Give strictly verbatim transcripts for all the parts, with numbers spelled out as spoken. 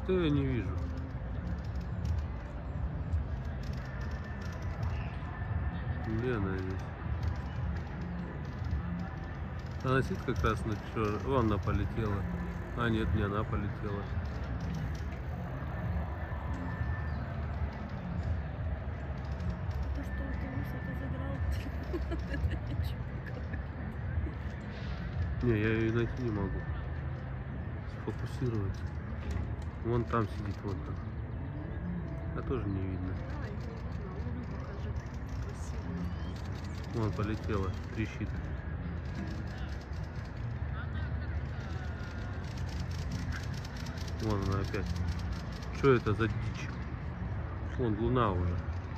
Что я не вижу? Где она здесь? Она сидит как раз на чё... Вон она полетела. А нет, не она полетела. Не, я ее найти не могу. Сфокусировать. Вон там сидит, вон там. А тоже не видно. Вон полетела, трещит. Вон она опять. Что это за дичь? Вон луна уже.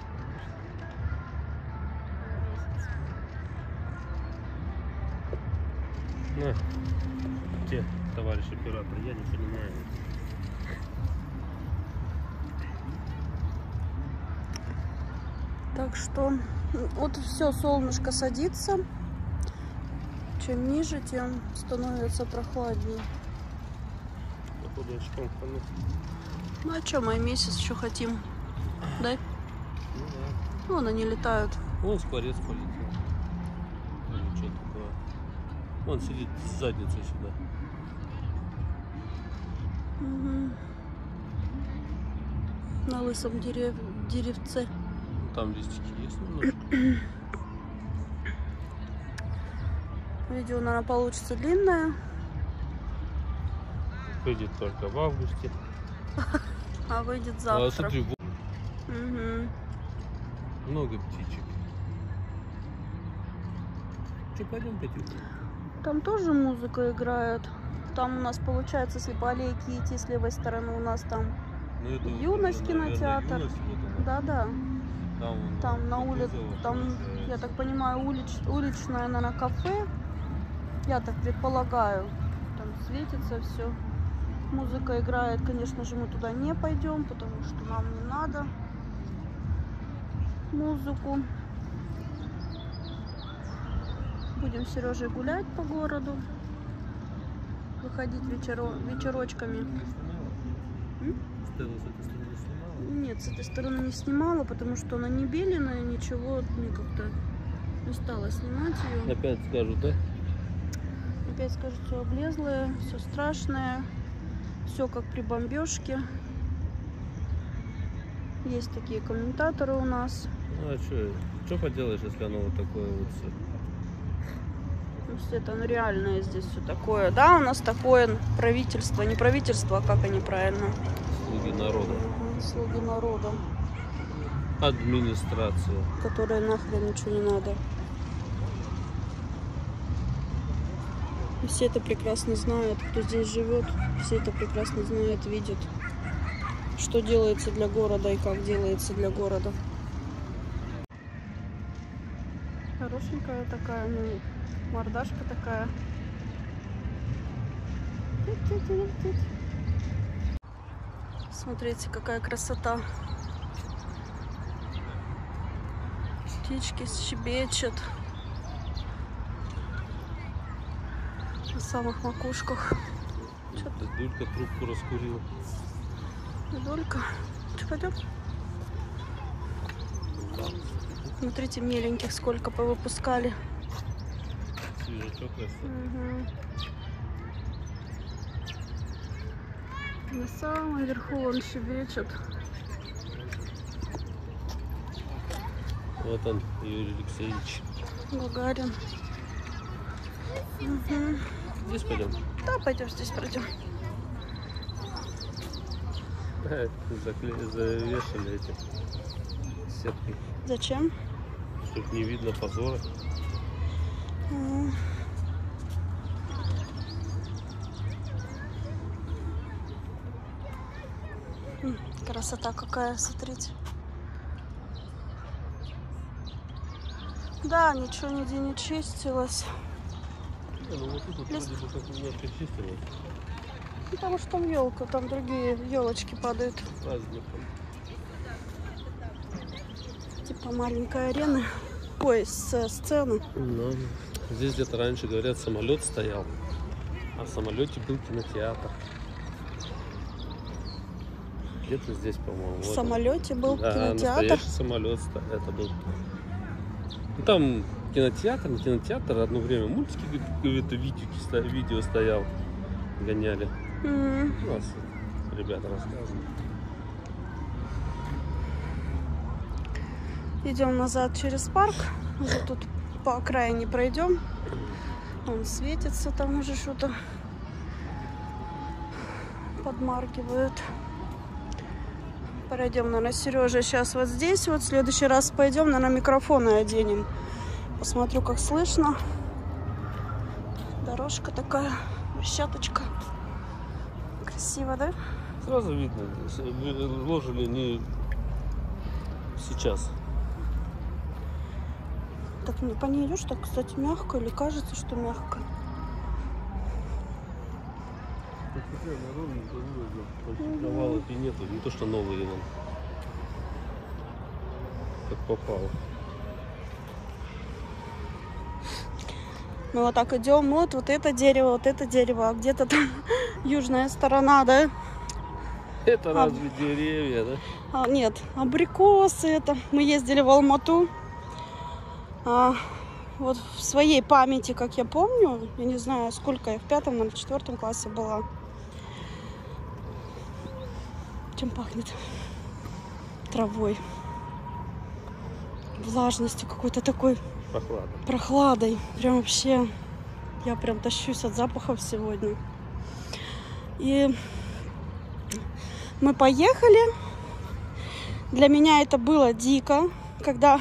На, где, товарищ оператор, я не понимаю. Так что вот все, солнышко садится. Чем ниже, тем становится прохладнее. Походу очком хвалю. Ну а что, май месяц, что хотим? Дай. Ну да. Вон они летают. Вон скворец полетел. Или что такое. Вон сидит с задницей сюда. Угу. На лысом дерев... деревце. Там листики есть немножко. Видео, наверное, получится длинное. Выйдет только в августе. А выйдет завтра. А смотри, Угу. много птичек. Че, пойдем, Петюк? Там тоже музыка играет. Там у нас получается, если по аллейке идти с левой стороны, у нас там Ну, это Юность, уже, наверное, кинотеатр. Юность, вот она. Да-да. Там, вон, Там на улице, Кутузова там, получается. я так понимаю, улич, уличное, наверное, кафе. Я так предполагаю. Там светится все. Музыка играет, конечно же, мы туда не пойдем, потому что нам не надо музыку. Будем с Сережей гулять по городу, выходить вечеро... вечерочками. М? Стелла с этой стороны снимала? Нет, с этой стороны не снимала, потому что она не беленая, ничего, мне как-то не стала снимать ее. Опять скажут, да? Опять скажут, все облезлое, все страшное, все как при бомбежке. Есть такие комментаторы у нас. Ну а что, что поделаешь, если оно вот такое вот все? То есть это ну, реальное здесь все такое. Да, у нас такое правительство, не правительство, а как они правильно? Слуги народа. Слуги народа. Администрация. Которой нахрен ничего не надо. И все это прекрасно знают, кто здесь живет. Все это прекрасно знают, видят, что делается для города и как делается для города. Хорошенькая такая, ну, мордашка такая. Смотрите, какая красота. Птички щебечут на самых макушках. Дулька трубку раскурила. Дулька. Что, пойдем? Смотрите, миленьких сколько повыпускали. Свежачок растет. Угу. На самом верху он щебечет. Вот он, Юрий Алексеевич. Гагарин. Угу. Здесь пойдем. Да, пойдем здесь пройдем. Закле... Завешали эти сетки. Зачем? Чтобы не видно позора. Угу. Красота какая, смотрите. Да, ничего нигде не чистилось. Не, ну вот тут вот Лист... вроде бы как немножко чистилось. Потому что там елка, там другие елочки падают. Праздником. Типа маленькая арена. Ой, с сцены. Ну, здесь где-то раньше, говорят, самолет стоял. А в самолете был кинотеатр. Где-то здесь, по-моему. В вот самолете он. был Да, кинотеатр. настоящий самолет это был. Ну, там кинотеатр, не кинотеатр, одно время мультики какие-то видео, видео стоял, гоняли. Mm. У нас ребята рассказывают. Идем назад через парк. Уже тут по окраине пройдем. Он светится, там уже что-то подмаргивают. Пройдем, наверное, Сережа сейчас вот здесь. Вот в следующий раз пойдем, наверное, микрофоны оденем. Посмотрю, как слышно. Дорожка такая, брусчаточка. Красиво, да? Сразу видно, ложили не сейчас. Так по ней идешь, так, кстати, мягко, или кажется, что мягко? Провалов и нету, не то что новые нам. Как попало. Мы вот так идем, вот, вот это дерево, вот это дерево, а где-то там южная сторона, да? Это а... разве деревья, да? А, нет, абрикосы это. Мы ездили в Алмату. А, вот в своей памяти, как я помню, я не знаю, сколько я в пятом, наверное, в четвертом классе была. Чем пахнет? Травой. Влажностью какой-то такой. Прохлада. Прохладой. Прям вообще, я прям тащусь от запахов сегодня. И мы поехали. Для меня это было дико, когда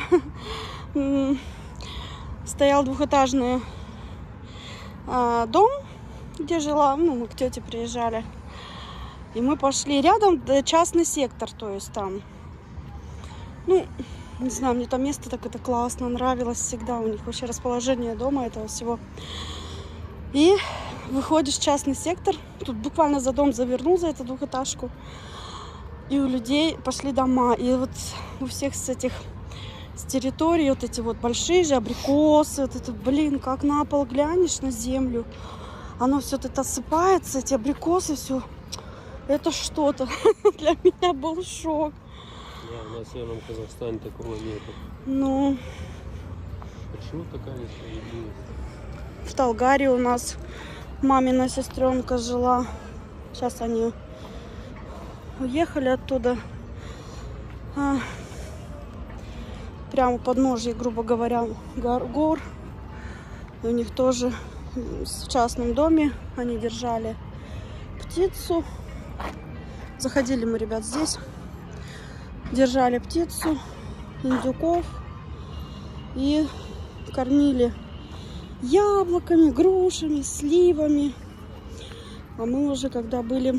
стоял двухэтажный а, дом, где жила, ну, мы к тете приезжали. И мы пошли рядом, частный сектор, то есть там, ну, не знаю, мне там место так это классно, нравилось всегда, у них вообще расположение дома этого всего. И выходишь в частный сектор, тут буквально за дом завернул, за эту двухэтажку, и у людей пошли дома, и вот у всех с этих, с территории вот эти вот большие же абрикосы, вот это, блин, как на пол глянешь, на землю, оно все это осыпается, эти абрикосы, все. Это что-то. Для меня был шок. Да, у нас в Северном Казахстане такого нету. Ну. Почему такая несправедливость? В Талгаре у нас мамина сестренка жила. Сейчас они уехали оттуда. А, прямо у подножья, грубо говоря, гор. гор. И у них тоже в частном доме они держали птицу. Заходили мы, ребят, здесь. Держали птицу, индюков. И кормили яблоками, грушами, сливами. А мы уже, когда были...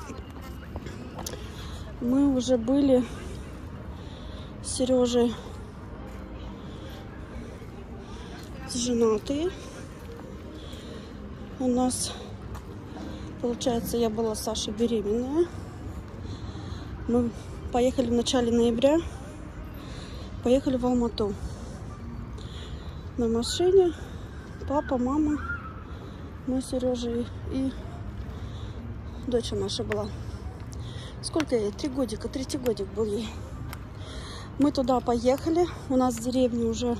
Мы уже были с Сережей женатые. У нас, получается, я была с Сашей беременная. Мы поехали в начале ноября. Поехали в Алмату. На машине. Папа, мама, мы с Сережей и дочь наша была. Сколько ей? Три годика. Третий годик был ей. Мы туда поехали. У нас в деревне уже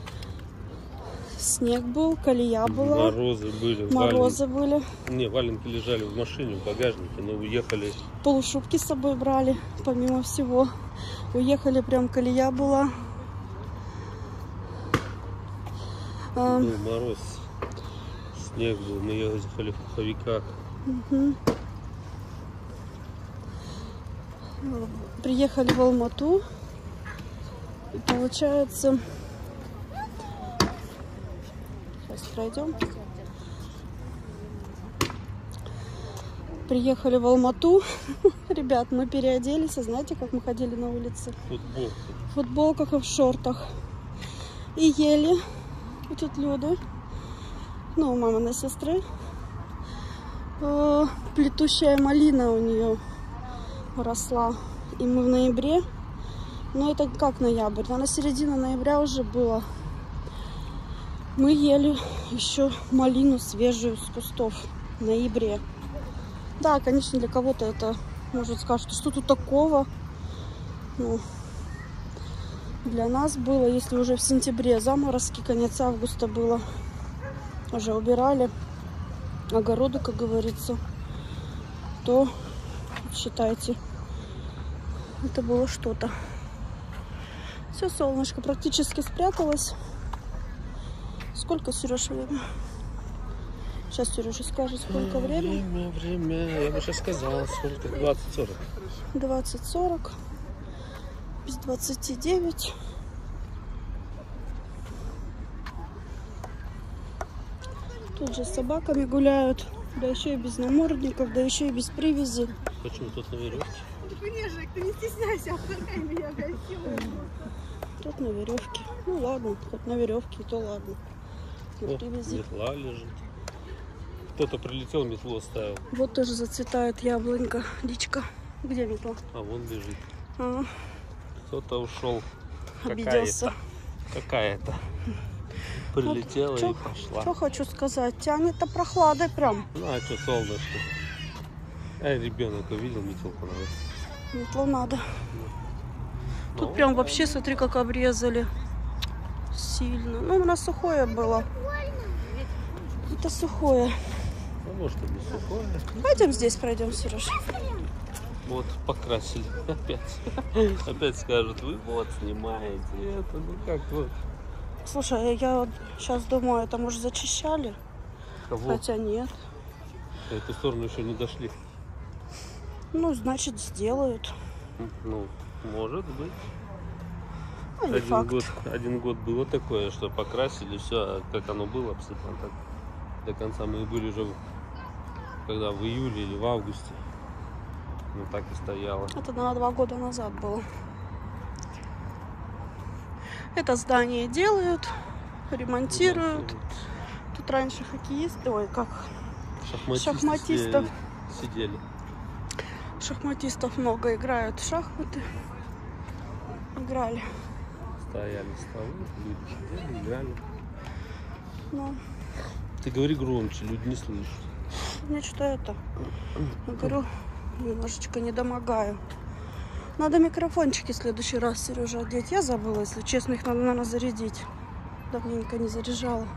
снег был, колея была. Морозы были. Морозы валенки. были. Не, валенки лежали в машине, в багажнике, но уехали. Полушубки с собой брали, помимо всего. Уехали, прям колея была. Был мороз, снег был, мы ехали в пуховиках. Угу. Приехали в Алмату. И получается... Сейчас пройдем. Приехали в Алмату. Ребят, мы переоделись. А знаете, как мы ходили на улице? Футболка. В футболках и в шортах. И ели. Вот тут люди. Ну, у маминой сестры. Э, плетущая малина у нее росла. И мы в ноябре. Ну, это как ноябрь? Да, на середину ноября уже было. Мы ели еще малину свежую с кустов в ноябре. Да, конечно, для кого-то это Может, скажут, что тут такого? Ну, для нас было, если уже в сентябре заморозки, конец августа было, уже убирали огороды, как говорится, то считайте, это было что-то. Все, солнышко практически спряталось. Сколько, Сереж, время? Сейчас Сережа скажет, сколько времени. Время, время. Я бы сейчас сказала, сколько? двадцать сорок. двадцать сорок. Без двадцати девять. Тут же с собаками гуляют. Да еще и без намордников, да еще и без привязи. Почему тут на веревке? Ты не стесняйся, обгоняй меня, блядь, Тут на веревке. Ну ладно, хоть на веревке, то ладно. На О, привязи. метла лежит. Кто-то прилетел, метлу оставил. Вот тоже зацветает яблонька, дичка. Где метла? А вон лежит. А, Кто-то ушел. обиделся. Какая-то. Прилетела Вот, и чё- пошла. Что хочу сказать, тянет-то прохладой прям. Ну а что, солнышко? Эй, ребенок увидел метелку надо. Метлу надо. Тут Ну, прям вообще, смотри, как обрезали. Сильно. Ну, у нас сухое было. Это сухое. Ну, может, и не сухое. Пойдем здесь пройдем, Сереж. Вот, покрасили. Опять. Опять скажут, вы вот снимаете это. Ну как вот. Слушай, я вот сейчас думаю, это, может, зачищали? Кого? Хотя нет. В эту сторону еще не дошли. Ну, значит, сделают. Ну, может быть. А не Один факт. год, один год было такое, что покрасили, все, а как оно было абсолютно так. До конца мы были уже, когда в июле или в августе. Ну так и стояло. Это на два года назад было. Это здание делают, ремонтируют. Тут раньше хоккеисты, ой, как Шахматисты шахматистов. сидели. сидели. Шахматистов много играют в шахматы. Играли. Стояли столы, люди сидели, играли. Ну, Ты говори громче, люди не слышат. мне что это? Я говорю, немножечко не домогаю. Надо микрофончики в следующий раз, Сережа, одеть. Я забыла, если честно, их надо, наверное, зарядить. Давненько не заряжала.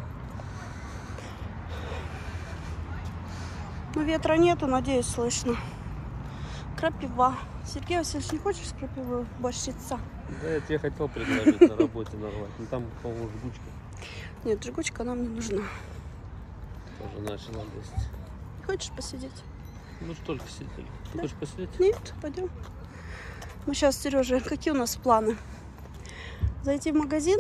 Но ветра нету, надеюсь, слышно. Крапива. Сергей Васильевич, не хочешь с крапивой борщица? Да, я тебе хотел предложить на работе нарвать. Но там, по-моему, жгучка Нет, жгучка нам не нужна. тоже начала есть. Хочешь посидеть? Ну, что только сидели. Ты Да. хочешь посидеть? Нет, пойдем. Мы сейчас, Сережа, какие у нас планы? Зайти в магазин,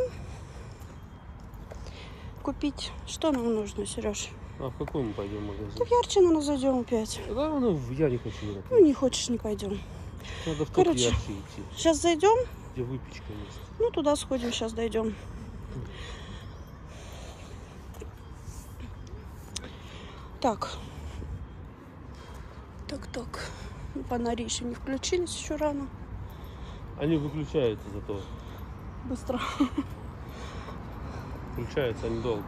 купить. Что нам нужно, Сереж? А в какой мы пойдем магазин? Ну, в Ярчино зайдем опять. Да, ну, я не хочу. никак. Ну, не хочешь, не пойдем. Надо в тот короче. ярче идти, Сейчас зайдем, где выпечка есть. ну, туда сходим, сейчас дойдем. Так. Так, так. Фонари еще не включились, еще рано. Они выключаются зато. Быстро. Включаются они долго.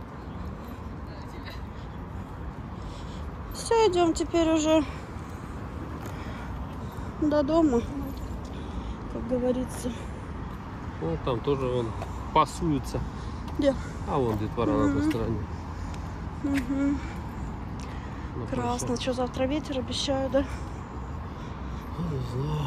Все, идем теперь уже до дома, как говорится. Вот там тоже он пасуется. Где? А вон детвора на той Мгм. стороне. Угу. На Красно. крыше. Что, завтра ветер обещаю, да? Ну, не знаю.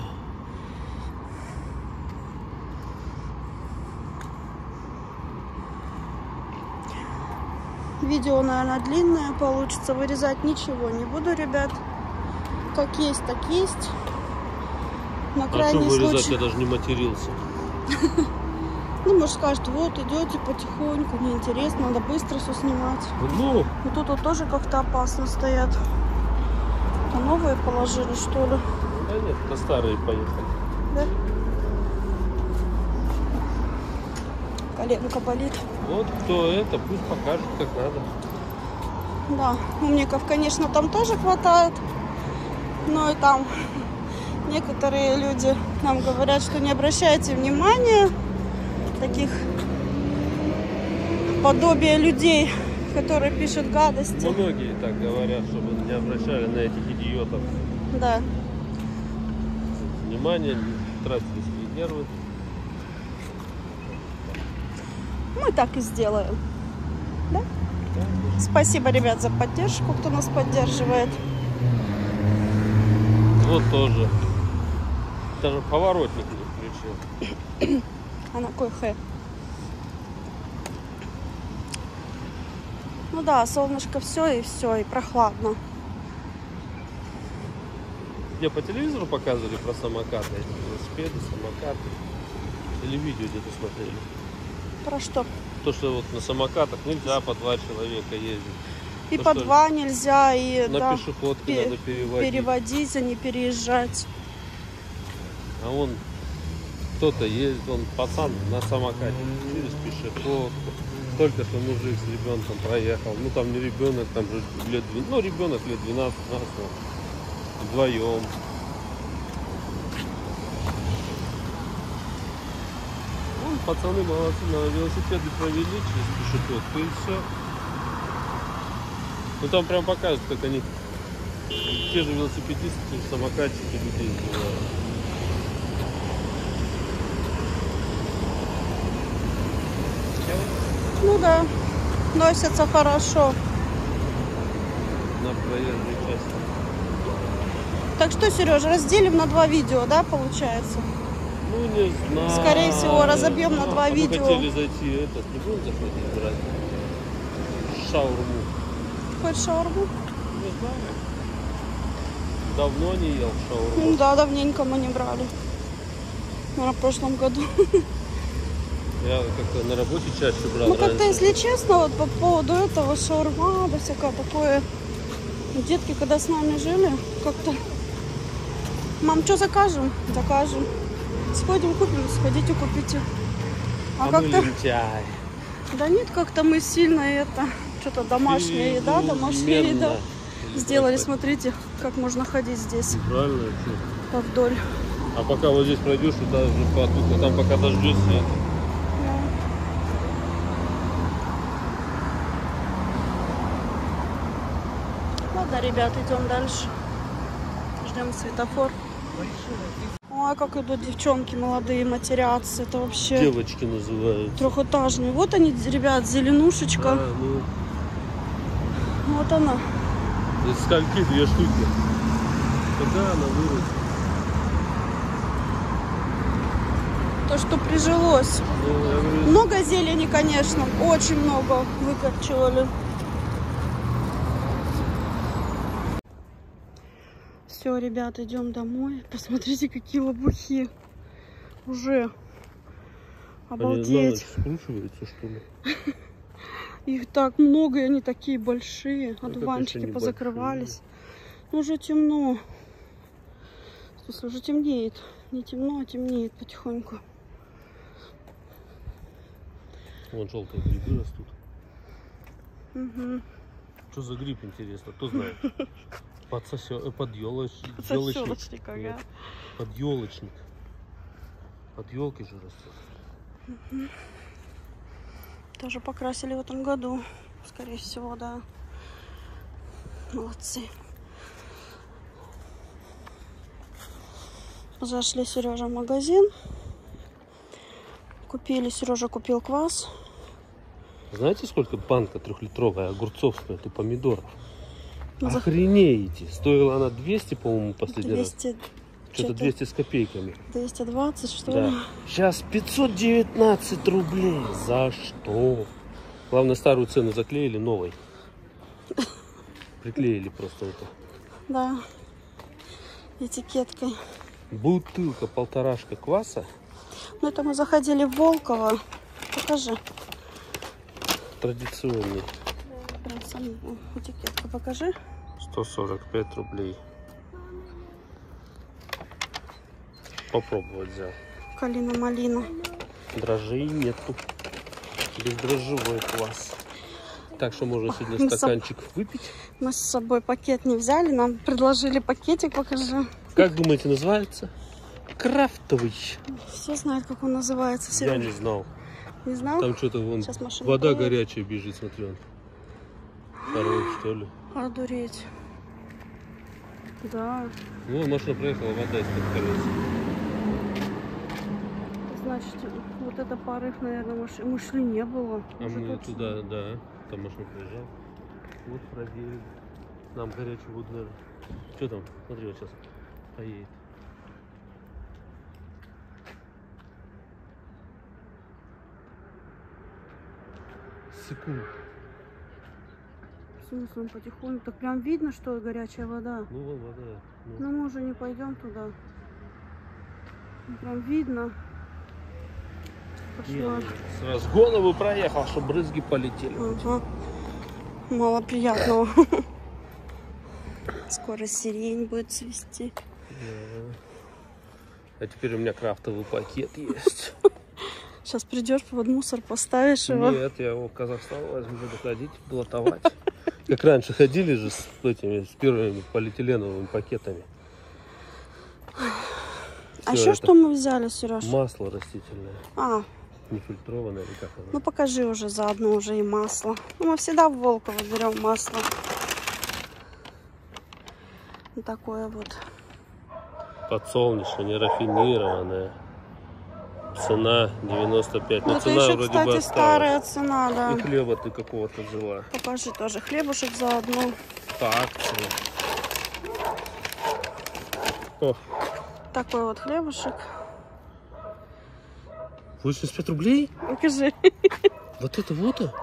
Видео, наверное, длинное получится. Вырезать ничего не буду, ребят. Как есть, так есть. На А что крайний вырезать, случай. я даже не матерился. Ну, может, скажет, вот, идете потихоньку, неинтересно, надо быстро все снимать. Ну, Но тут вот тоже как-то опасно стоят. Это новые положили, что ли? да нет, это старые поехали. Да? Коленка болит. Вот кто это, пусть покажет, как надо. Да, умников, конечно, там тоже хватает. Но и там некоторые люди нам говорят, что не обращайте внимания. Таких подобия людей, которые пишут гадости. Многие так говорят, чтобы не обращали на этих идиотов. Да. внимания, не тратили свои нервы. Мы так и сделаем. Да? Да. Спасибо, ребят, за поддержку, кто нас поддерживает. Вот тоже. Даже поворотник не включил. А на кой хэ? Ну да, солнышко все и все, и прохладно. Мне по телевизору показывали про самокаты, эти велосипеды, самокаты. Или видео где-то смотрели. Про что? То, что вот на самокатах нельзя по два человека ездить. И Ну, по что ли? два нельзя, и На да, пешеходке пе- надо переводить. переводить, а не переезжать. А он кто-то ездит, он пацан на самокате через пешеходку. Только что мужик с ребенком проехал. Ну там не ребенок, там же лет, ну ребенок лет двенадцать-двенадцать, вдвоем. Ну, пацаны молодцы, на велосипеды провели через пешеходку и все. Ну там прям показывают, как они, те же велосипедисты, те же самокатчики людей сбивают. Ну да, носятся хорошо. На проезжей части. Так что, Сережа, разделим на два видео, да, получается? Ну не знаю. Скорее всего, разобьем на два А мы видео. хотели зайти, это, не будем захватить брать? Шаурму. Хоть шаурму? Не знаю. Давно не ел шаурму. Ну да, давненько мы не брали. Наверное, в прошлом году. Я как-то на работе чаще брал. Ну как-то, раньше. если честно, вот по поводу этого шаурма, да всякое такое. Детки, когда с нами жили, как-то... Мам, что закажем? Закажем. Сходим, купим, сходите, купите. А, А, мы как-то... лентяй. Да нет, как-то мы сильно это... Что-то домашняя еда, домашняя еда. Безумно. Сделали, Так, смотрите, как можно ходить здесь правильно, что? повдоль. А пока вот здесь пройдешь, туда уже потухло, там пока дождешься. Да. Ладно, ребят, идем дальше. Ждем светофор. Ой, как идут девчонки молодые матерятся. Это вообще Девочки называют. трехэтажные. Вот они, ребят, зеленушечка. А, ну, Вот она. из скольки две штуки? Когда она вырастет? То, что прижилось. Ну, я говорю, Много зелени, конечно. Очень много выкорчевали. Все, ребят, идем домой. Посмотрите, какие лопухи. Уже. они на Обалдеть. ночь скручиваются, что ли? Их так много, и они такие большие. Это Одуванчики еще не позакрывались. Ну, уже темно. В смысле, уже темнеет. Не темно, а темнеет потихоньку. Вон желтые грибы растут. Угу. Что за гриб, интересно? Кто знает? Подсосё... Подъелочник. Сосёлочник, ага. Подъелочник. Под елки же растет. Угу. Тоже покрасили в этом году. Скорее всего, да. Молодцы. Зашли, Сережа, в магазин. Купили, Сережа купил квас. Знаете, сколько банка трехлитровая огурцов стоит и помидоров? Ну, за- Охренеете! Стоила она двести, по-моему, последний двести, раз. Что-то что-то двести с копейками. двести двадцать, что Да. ли? Сейчас пятьсот девятнадцать рублей. За что? Главное, старую цену заклеили новой. Приклеили просто это. Да. Этикеткой. Бутылка полторашка кваса. Ну, это мы заходили в Волково. Покажи. Традиционный. Прям саму этикетку покажи. сто сорок пять рублей. Попробовать взял. Калина-малина. Дрожжей нету. Бездрожжевой квас. Так что можно сегодня Мы с стаканчик выпить. Мы с собой пакет не взяли. Нам предложили пакетик, покажи. Как думаете, называется? Крафтовый. Все знают, как он называется. Я Серёж. не знал. Не знал? Там что-то вон Сейчас машина вода поедет. горячая бежит, смотри. Он. Второй, что ли? Одуреть. Да. Ну, машина проехала, вода из-под колес. значит, вот это порыв, наверное, машины. Мы шли, не было. А Уже мы точно. туда, да, там машина приезжал. Вот проверили. Нам горячую воду даже. Что там? Смотри, вот сейчас поедет. Секунд. В смысле, он потихоньку. Так прям видно, что горячая вода. Ну, вот вода. Ну. Но мы уже не пойдем туда. Прям видно. Не, Пошла. с разгона бы проехал, чтобы брызги полетели. Ага. Мало приятного. Скоро сирень будет цвести. Да. А теперь у меня крафтовый пакет есть. Сейчас придешь, под мусор поставишь его. Нет, я его в Казахстан возьму, буду ходить, блатовать. Как раньше ходили же с этими, с первыми полиэтиленовыми пакетами. А Всё еще это. что мы взяли, Сереж? Масло растительное, А, нефильтрованное или как оно? ну покажи уже заодно уже и масло. Ну, мы всегда в Волково берем масло. Вот такое вот. Подсолнечное, нерафинированное. Цена девяносто пять. Ну, Но это цена еще, вроде кстати, бы старая осталась. цена, да. И хлеба ты какого-то взяла. Покажи тоже хлебушек заодно. По акции. О, Такой вот хлебушек. восемьдесят пять рублей? Покажи. Вот это вот? -то?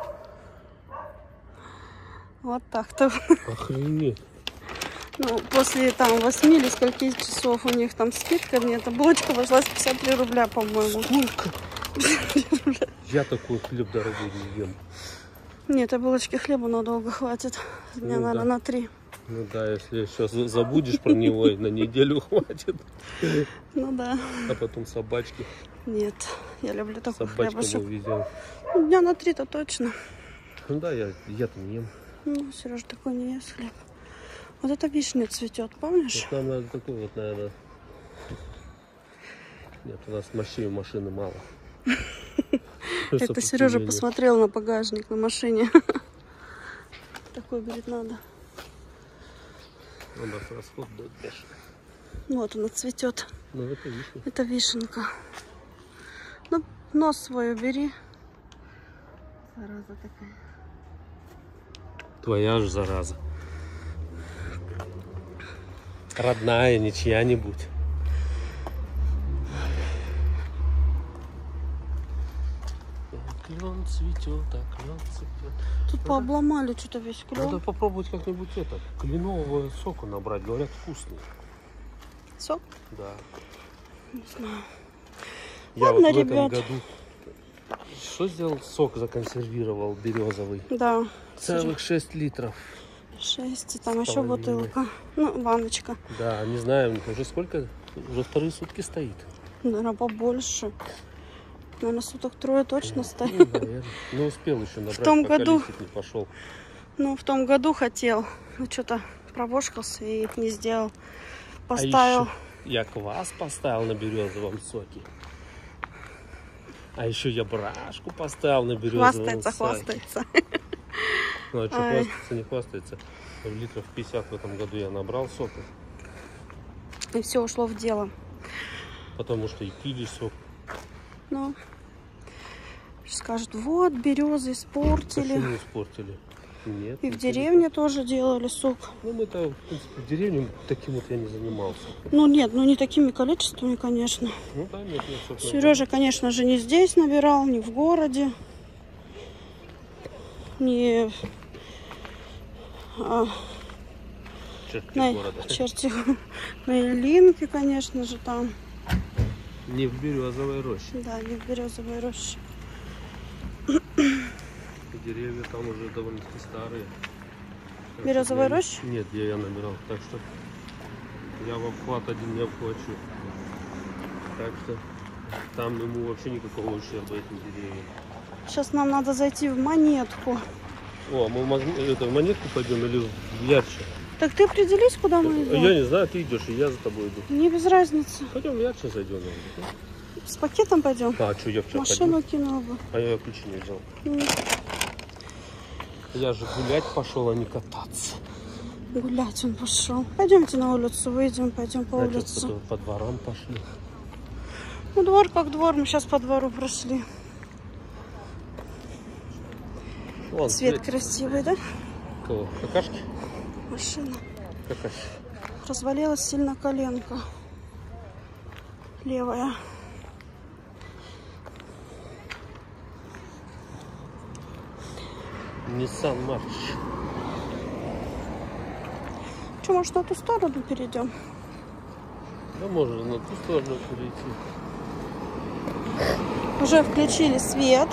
Вот так-то. Охренеть. Ну, после там восьми или скольких часов у них там скидка. Мне эта булочка обошлась пятьдесят три рубля, по-моему. Сколько? Я такой хлеб дорогой не ем. Нет, этой булочки хлеба надолго хватит. Дня, Ну, наверное, да. на три. Ну да, если сейчас забудешь про него, и на неделю хватит. Ну да. А потом собачки. Нет, я люблю такой Собачкам хлебушек. увезем. Ну, дня на три-то точно. Ну да, я, я-то не ем. Ну, Сереж, такой не ест хлеб. Вот эта вишня цветет, помнишь? Вот нам надо такой вот, наверное. Нет, у нас мощей у машины мало. Это Сережа посмотрел на багажник на машине. Такой, говорит, надо. У нас расход будет бешеный. Вот она цветет. Ну это вишня. Это вишенка. Ну, нос свой убери. Зараза такая. Твоя же зараза. Родная, не чья-нибудь. Клен цветет, а клен цветет. Тут Надо- пообломали что-то весь Надо клен. попробовать как-нибудь это, кленового соку набрать. Говорят, вкусный. Сок? Да. Не знаю. Я Ладно, вот в этом ребят. году что сделал? Сок законсервировал березовый. Да. Целых шесть литров. Шесть. И там С еще половиной. бутылка. Ну, баночка. Да, не знаю, уже сколько? Уже вторые сутки стоит. Наверное, побольше. Наверное, суток трое точно Ну, стоит. наверное. Не успел еще набрать, В том пока году- листик не пошел. Ну, в том году хотел. Ну, что-то пробошкался и не сделал. А Поставил. еще я квас поставил на березовом соке. А еще я брашку поставил на березовом Хвастается, соке. хвастается. Ну, а что Ай. хвастается, не хвастается. Литров пятьдесят в этом году я набрал сока. И все ушло в дело. Потому что и пили сок. Ну, скажут, вот, березы испортили. Почему испортили? Нет. И в ничего не деревне тоже делали сок. Ну, мы-то, в принципе, в деревне таким вот я не занимался. Ну, нет, ну не такими количествами, конечно. Ну, да, нет, нет, собственно. Сережа, конечно же, не здесь набирал, не в городе. Не а, Черти на города. черте на Ильинке, конечно же, там. Не в березовой роще. Да, не в березовой роще. Деревья там уже довольно-таки старые. Так Березовой что я- рощи? Нет, я, я набирал. Так что я в обхват один не обхвачу. Так что там ему вообще никакого ущерба этим деревьям. Сейчас нам надо зайти в Монетку. О, а мы в Маг- это, в Монетку пойдем или в Ярче? Так ты определись, куда мы идем? Я не знаю, ты идешь, и я за тобой иду. Мне без разницы. Пойдем в Ярче зайдем. С пакетом пойдем? А, что я вчера Машину ходил? кинула бы. А я ключи не взял. М, Я же гулять пошел, а не кататься. Гулять он пошел. Пойдемте на улицу, выйдем, пойдем по Значит, улице. по, по дворам пошли. Ну, двор как двор, мы сейчас по двору прошли. Вон, Цвет смотри. красивый, да? Кого? Какашки? Машина. Какашки. Развалилась сильно коленка. Левая. Nissan March. Че, может, на ту сторону перейдем? Да можно на ту сторону перейти. Уже включили свет.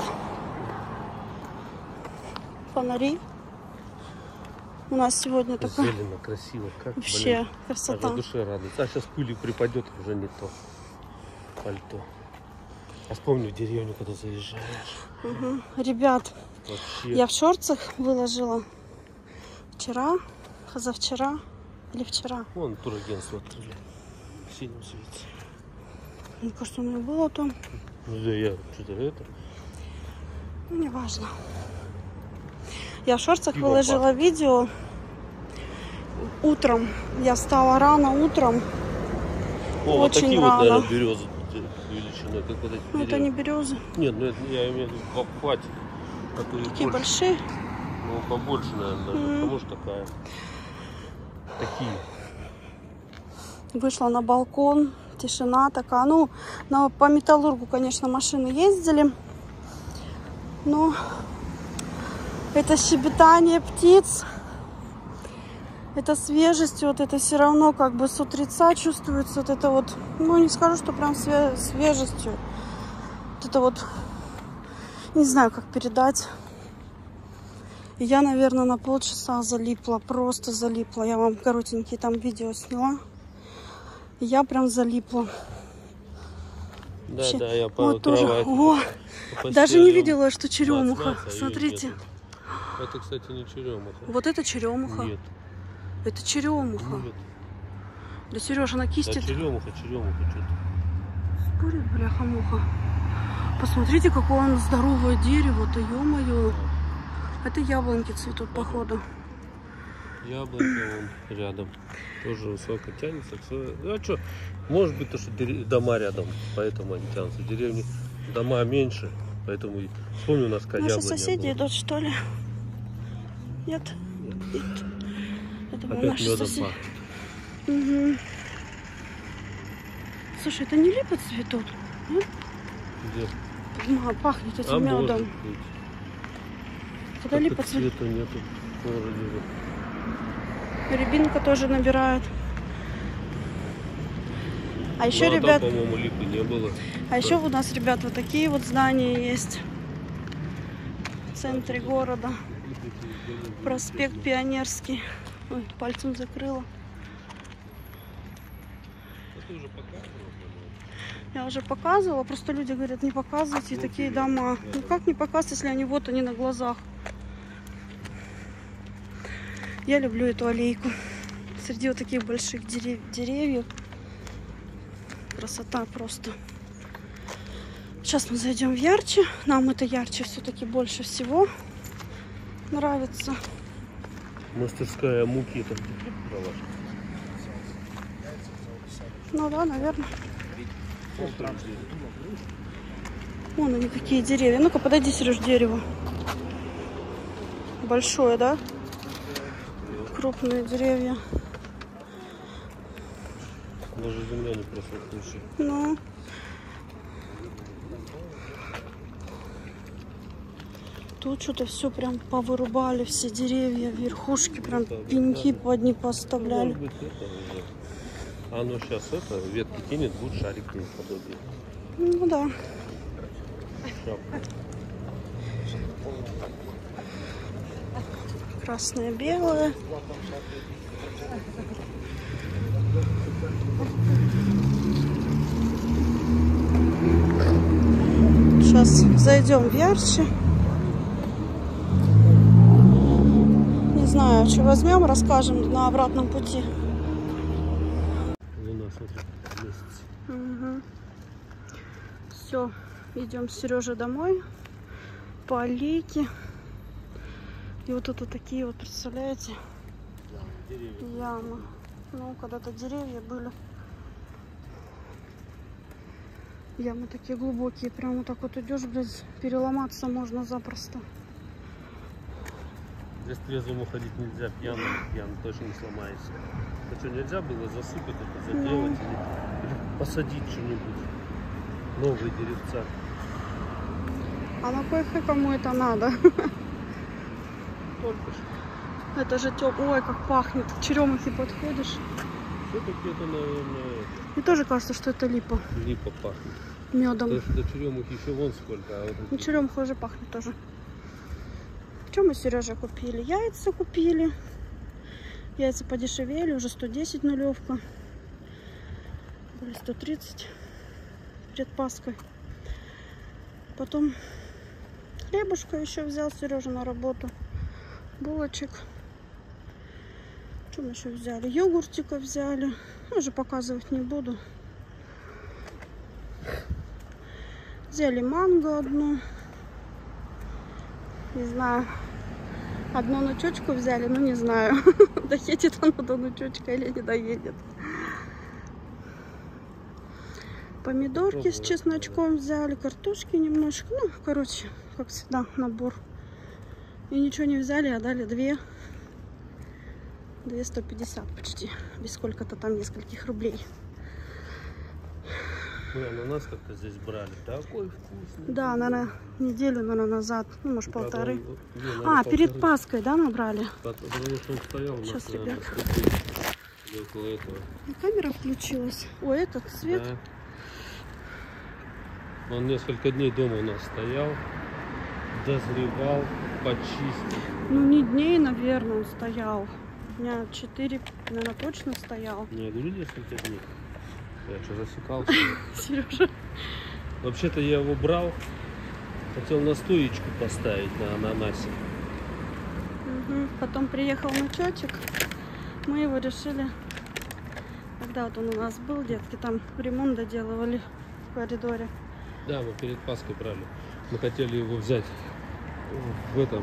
Фонари. У нас сегодня такая Зелено, красиво. Как, вообще блин, красота. аж душе радуется. А сейчас пыли припадет, уже не то пальто. А вспомни в деревню, когда заезжаешь. Угу. Ребят, Вообще. я в шортах выложила вчера, позавчера или вчера. Вон турагентство открыли. В синем свете. Мне кажется, у меня было там. Ну да, я что-то это. Ну, неважно. Я в шортах Пиво выложила пахнет. видео утром. Я встала рано утром. О, вот Очень такие рано. вот, наверное, березы величиной, как вот эти Ну, это деревья. не березы. Нет, ну это я имею в виду в обхвате. А то и Такие больше. большие. Ну, побольше, наверное, даже. Мгм. Потому что такая. Такие. Вышла на балкон. Тишина такая. Ну, на, по Металлургу, конечно, машины ездили. Но это щебетание птиц. Это свежесть. Вот это все равно как бы с утреца чувствуется. Вот это вот, ну, не скажу, что прям све- свежестью. Вот это вот, не знаю, как передать. И я, наверное, на полчаса залипла. Просто залипла. Я вам коротенькие там видео сняла. И я прям залипла. Да, Вообще. да, я по Вот тоже. кровати. О, по даже не постелям. видела, что черемуха. Мац, мац, а её Смотрите. нету. Это, кстати, не черемуха. Вот это черемуха. Нет, Это черемуха. нет. Да, Сережа, на Да, кисти черемуха, черемуха что-то. спорит, бляха-муха. Посмотрите, какое оно здоровое дерево-то, ё-моё. Это яблоньки цветут, походу. Яблоко вон рядом. Тоже высоко тянется. Всё. Ну, а что? Может быть, то, что дерев- дома рядом, поэтому они тянутся. Деревни дома меньше, поэтому и- вспомни, у нас какая Наши яблоня соседи была. идут, что ли? Нет? Нет. Я думаю, Опять наши медом соседи. пахнет. Угу. Слушай, это не липы цветут? Нет? Где? А, пахнет этим А может медом. быть. Когда Как-то липа цветут? цвета нету. Вроде бы. Рябинка тоже набирает. А еще, Ну, а ребят, там, по-моему, липы не было. а еще у нас, ребят, вот такие вот здания есть в центре города. Проспект Пионерский. Ой, пальцем закрыла. А ты уже показывала, по-моему? Я уже показывала, просто люди говорят, не показывайте Ну, такие привет. дома. Да, Ну да. как не показывать, если они вот они на глазах? Я люблю эту аллейку. Среди вот таких больших дерев- деревьев. Красота просто. Сейчас мы зайдем в ярче. Нам это ярче все-таки больше всего нравится. Мастерская муки там. Ну да, наверное. Вон они какие деревья. Ну-ка, подойди, Сереж, к дереву. Большое, да? Крупные деревья. Даже земля не просохнущая. Ну. Тут что-то все прям повырубали, все деревья, верхушки, прям пеньки под них поставляли. Может быть, это уже. Оно сейчас это, ветки кинет, будет шарик подобие. Ну да. Шапка. Красное, белое. Сейчас зайдем в ярче. Не знаю, что возьмем, расскажем на обратном пути. Луна, смотри, месяц. Угу. Все, идем с Сережей домой по аллейке. И вот тут вот такие вот, представляете, ямы. Ну, когда-то деревья были. Ямы такие глубокие. Прям вот так вот идешь, блядь, переломаться можно запросто. Здесь трезвому ходить нельзя, пьяным, пьяным точно не сломается. А что, нельзя было засыпать это, заделать или, или посадить что-нибудь? Новые деревца. А на кой кому это надо? Только что. Это же тёп. Ой, как пахнет. К черемухе подходишь. Все-таки это, наверное, Мне тоже кажется, что это липа. липа пахнет. Медом. Потому что до черемухи еще вон сколько. А вот Ну, черемуха уже пахнет тоже. Что мы Сереже купили? Яйца купили. Яйца подешевели. Уже сто десять нулевка. Были сто тридцать перед Пасхой. Потом хлебушка еще взял Сережа на работу. Булочек. Что мы еще взяли? Йогуртика взяли. Уже показывать не буду. Взяли манго одну. Не знаю. Одну ночечку взяли, но не знаю, доедет она до ночечка или не доедет. Помидорки с чесночком взяли, картошки немножко. Ну, короче, как всегда, набор. И ничего не взяли, а дали две. Две сто пятьдесят почти. Без сколько-то там нескольких рублей. мы ананас как-то здесь брали. Такой вкусный. Да, наверное, неделю, наверное, назад. Ну, может, Правда, полторы. он, не, наверное, А, перед полторы. Пасхой, да, набрали? Потому что он стоял у нас, Сейчас, наверное, ребят. или около этого. И камера включилась. Ой, этот свет. Да. Он несколько дней дома у нас стоял, дозревал, почистил. Ну, не дней, наверное, он стоял. Дня четыре, наверное, точно стоял. Не, я говорю, несколько дней. Я что, засекался? Сережа. Вообще-то я его брал, хотел настоечку поставить на ананасе. Угу. Потом приехал ночечек. Мы его решили, когда вот он у нас был, детки там ремонт доделывали в коридоре. Да, мы перед Пасхой брали. Мы хотели его взять в этом,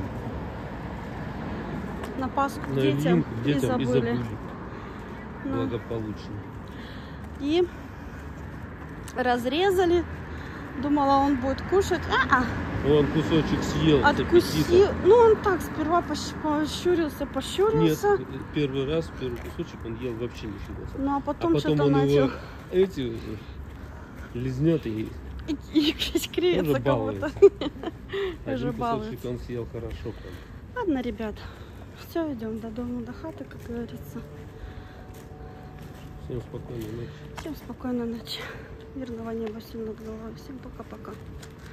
На Пасху на детям, Ильинку, детям и и забыли. забыли. Ну. Благополучно. И разрезали. Думала, он будет кушать. А-а. Он кусочек съел. с Откусил. аппетитом. Ну, он так сперва пощ- пощурился, Нет, пощурился. первый раз, первый кусочек он ел вообще нифига. Ну, а А потом, потом что-то он начал его эти лизнет и и, и кривится тоже кого-то. балуется. Уже Один балуется. кусочек он съел хорошо. Прям. Ладно, ребят, все, идем до дома, до хаты, как говорится. Всем спокойной ночи. Всем спокойной ночи. Мирного неба всем над головой. Всем пока-пока.